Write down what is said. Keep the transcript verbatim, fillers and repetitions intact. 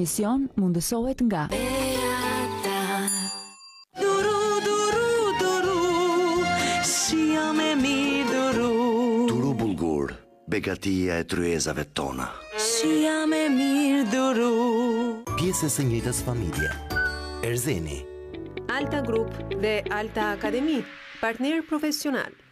emision mundësohet nga Duru, duru, duru, si jam e mirë duru. Duru bulgur, begatia e tryezave tona. Si jam e mirë duru. Pjesë së njëjtës familje. Erzeni. Alta Group dhe Alta Akademi, partner profesional.